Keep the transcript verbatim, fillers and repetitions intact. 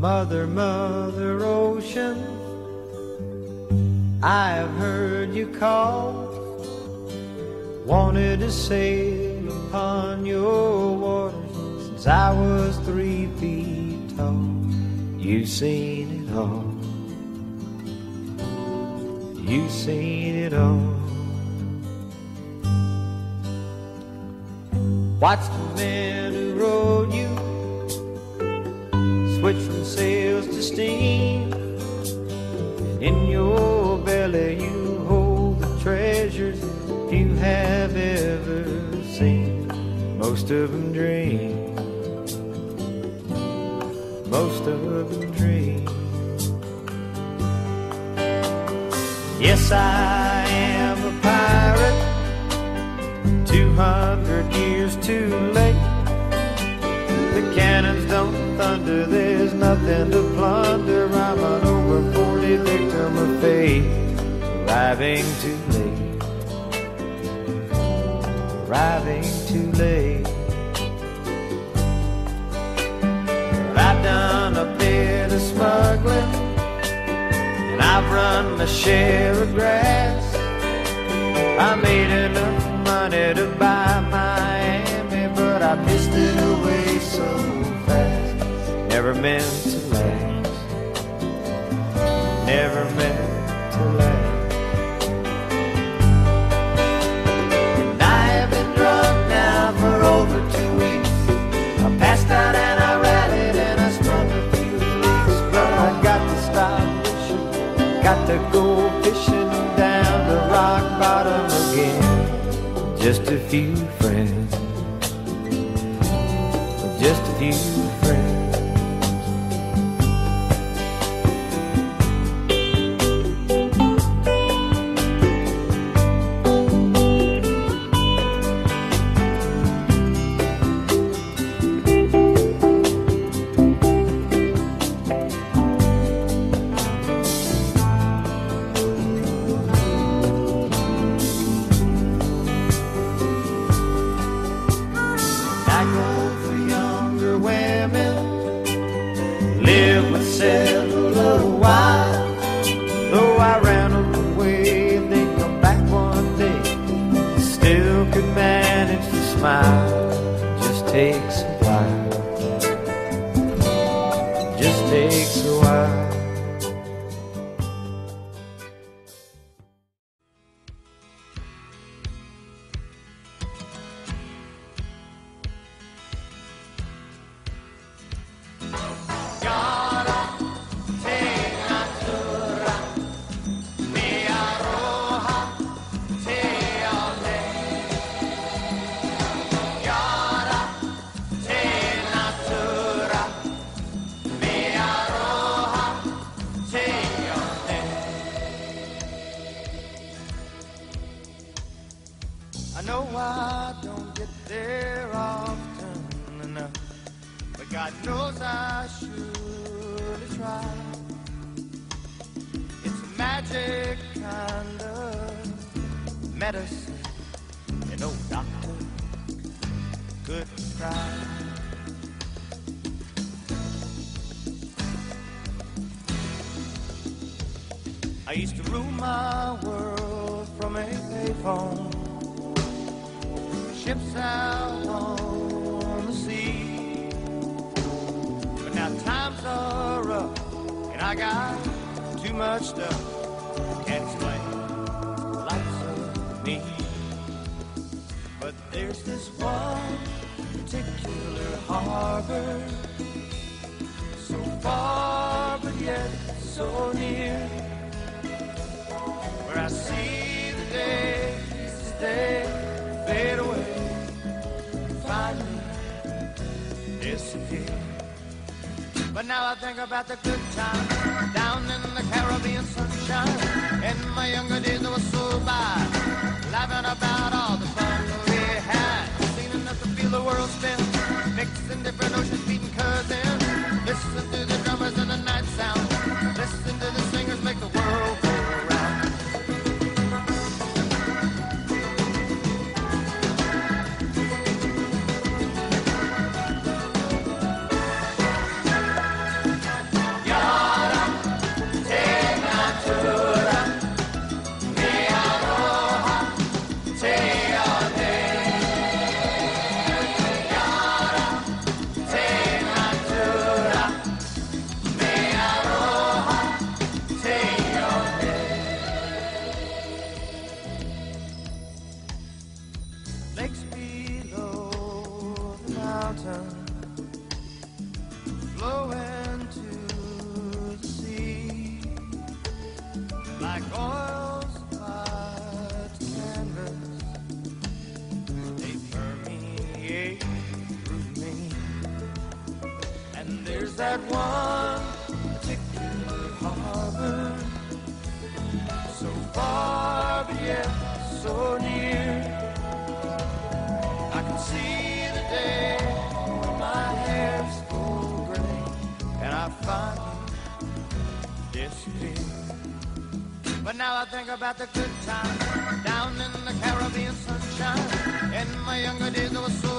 Mother, Mother Ocean, I have heard you call. Wanted to sail upon your waters since I was three feet tall. You've seen it all. You've seen it all. Watch the men who rode you switch from sails to steam, and in your belly you hold the treasures you have ever seen. Most of them dream, most of them dream. Yes, I am a pirate, two hundred years too late. The cannons don't thunder, there's nothing to plunder. I'm an over forty victim of fate, arriving too late, arriving too late. I've done a bit of smuggling, and I've run my share of grass. I made enough money to buy Miami, but I pissed it away so fast. Never meant to last, never meant to last. And I have been drunk now for over two weeks. I passed out and I rallied and I sprung a few leaks, but I got to stop fishing, got to go fishing down to rock bottom again. Just a few friends, just a few friends. Just takes a while, just takes a while. I know I don't get there often enough, but God knows I surely try. It's a magic kind of medicine, and no doctor could prescribe. I used to rule my world from a payphone, ships out on the sea. But now times are rough, and I got too much stuff. Can't explain the likes of me. But there's this one particular harbor, so far but yet so near, where I see the days as they fade away, finally disappear. But now I think about the good times down in the Caribbean sunshine, and my younger days that were so bad, laughing about all the fun we had, seen enough to feel the world spin, mixing different oceans, beating cousin, listen to the drummers and the night sound, listen to the singers make the world go round. mountain flowing to the sea, like oil's hot canvas, they permeate through me. And there's that one particular harbor, so far but yet so near. I can see the day when my hair's full gray and I finally disappear. But now I think about the good times down in the Caribbean sunshine. In my younger days, there was so